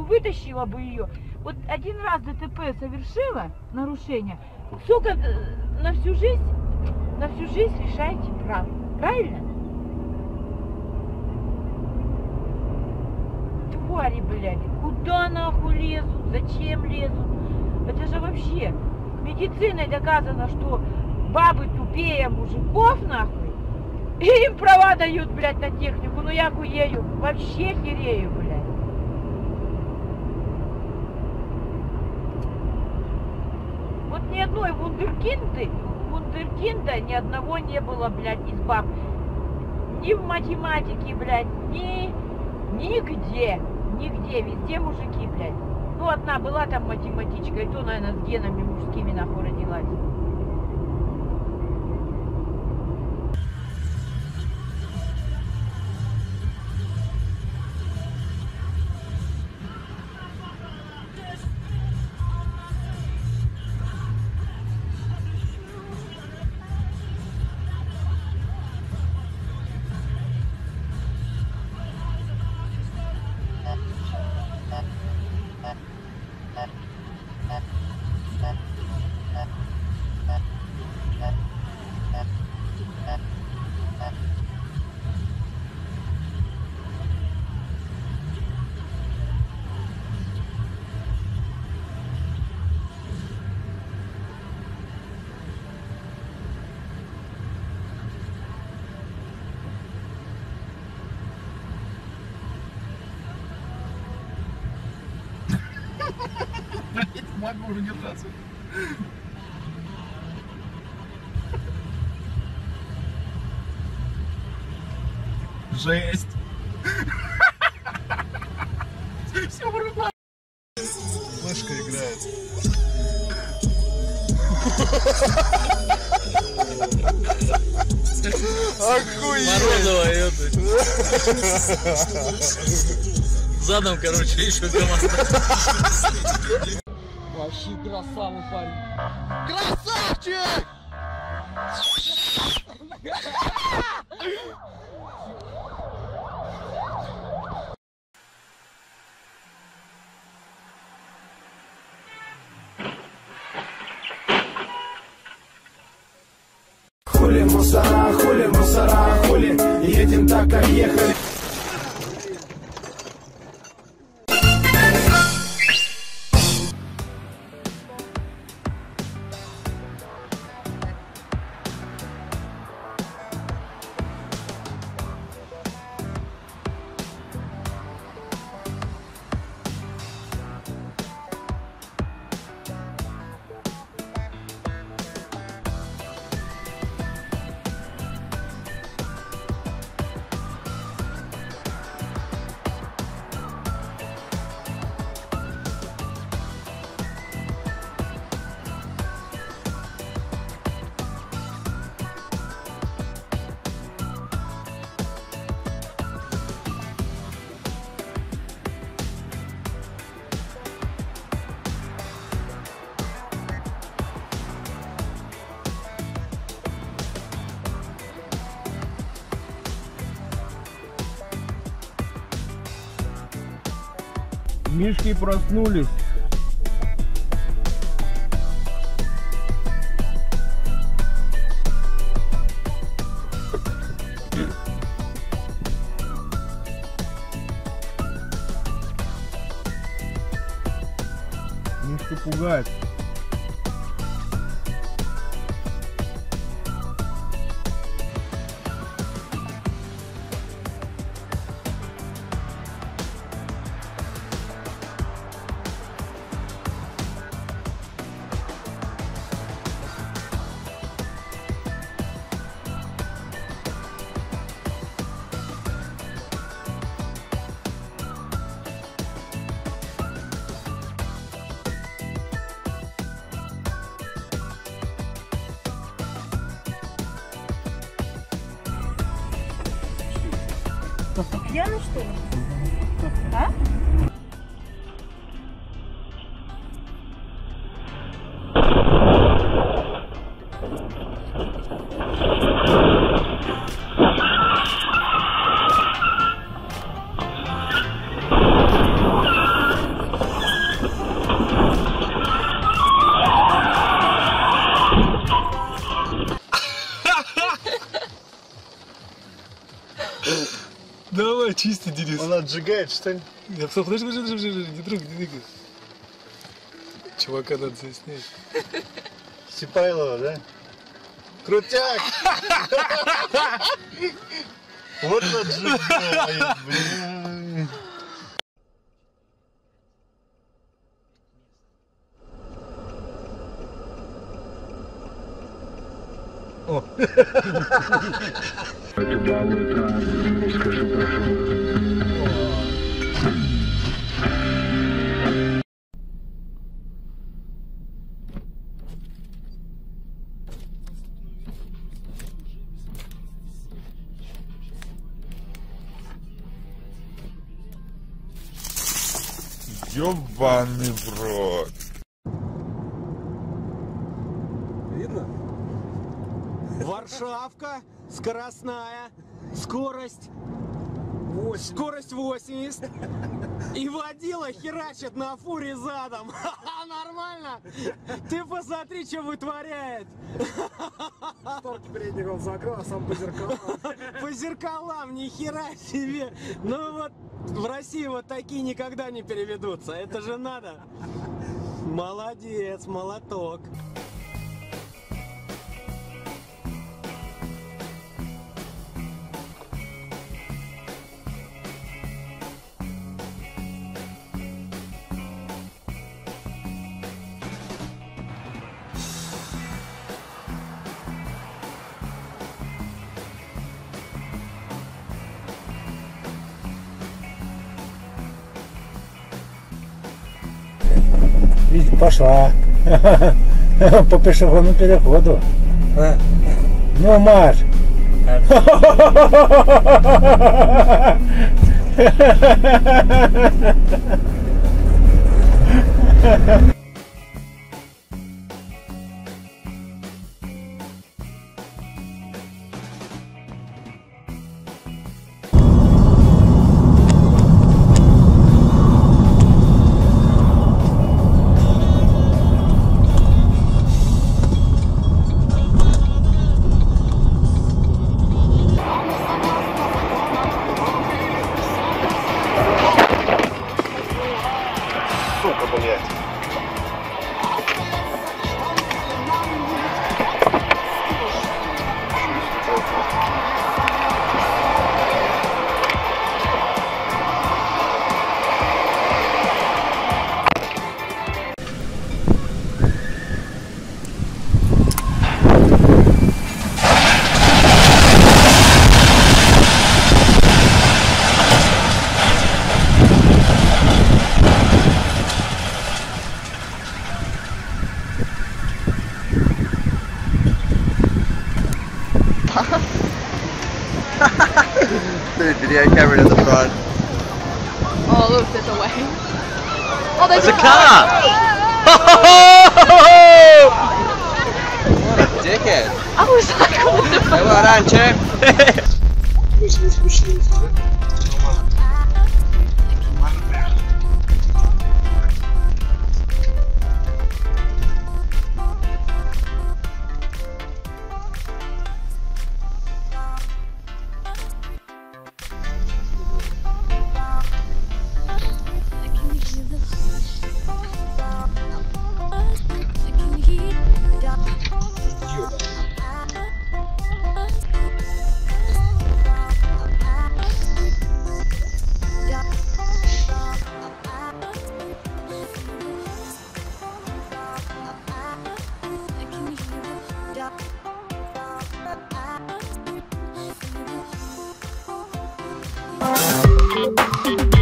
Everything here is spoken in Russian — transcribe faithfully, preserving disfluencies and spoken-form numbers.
вытащила бы ее. Вот один раз ДТП совершила, нарушение, сука, на всю жизнь, на всю жизнь лишаете прав. Правильно? Твари, блядь, куда нахуй лезут, зачем лезут? Это же вообще медициной доказано, что бабы тупее мужиков, нахуй. И им права дают, блядь, на технику. Ну я хуею, вообще херею, блядь. Вот ни одной вундеркинды, вундеркинда ни одного не было, блядь, из баб. Ни в математике, блядь, ни... Нигде, нигде, везде мужики, блядь. Ну, одна была там математичка, и то, наверное, с генами мужскими нахуй родилась. Могу уже держаться. Жесть. Все вырубает. Флешка играет. Охуеть. Морозова, ёпта. Задом, короче, еще команда. Вообще красавый парень. Красавчик! Хули мусора, хули мусора, хули едем так, как ехали. Мишки проснулись. Мишка пугает. Пьяный, что ли? А? Давай, чисти, Денис. Он отжигает, что ли? Я писал, подожди, подожди, подожди, подожди, не трогай, не двигай. Чувака надо заснять. Сипайлова, да? Крутяк! Вот отжигает, блин. О! Ёбаный в рот. Видно? Варшавка, скоростная, скорость, восемьдесят. Скорость восемьдесят. И водила херачит на фуре задом. Нормально? Ты посмотри, что вытворяет. Шторки передних он закрыл, а сам по зеркалам. По зеркалам, ни хера себе. Ну вот в России вот такие никогда не переведутся. Это же надо. Молодец, молоток. Пошла по пешеходному переходу. Ну, марш! Сука, блядь. The video camera to the front. Oh look, there's a way. Oh, there's, There's a a car! car! What a dickhead. I was like, what the Hey, well done, champ. fuck?